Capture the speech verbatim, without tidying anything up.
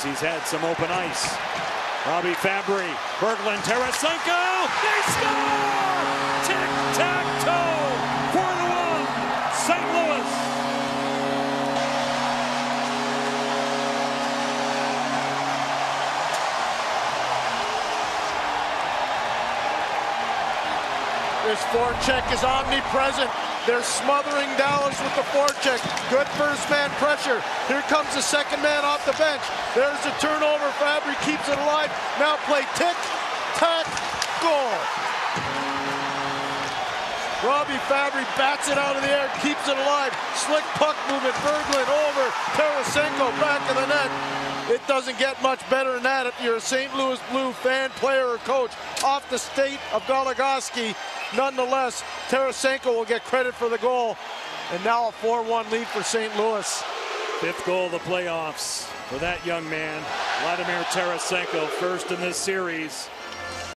he's had some open ice. Robby Fabbri, Berglund, Tarasenko, they score! Tic-tac-toe, four to one, Saint Louis. This forecheck is omnipresent. They're smothering Dallas with the forecheck. Good first man pressure. Here comes the second man off the bench. There's the turnover. Fabbri keeps it alive. Now play tick, tack, goal. Robby Fabbri bats it out of the air, keeps it alive. Slick puck movement. Berglund over. Tarasenko back of the net. It doesn't get much better than that if you're a Saint Louis Blue fan, player, or coach. Off the state of Goligoski. Nonetheless, Tarasenko will get credit for the goal. And now a four one lead for Saint Louis. Fifth goal of the playoffs for that young man, Vladimir Tarasenko, first in this series.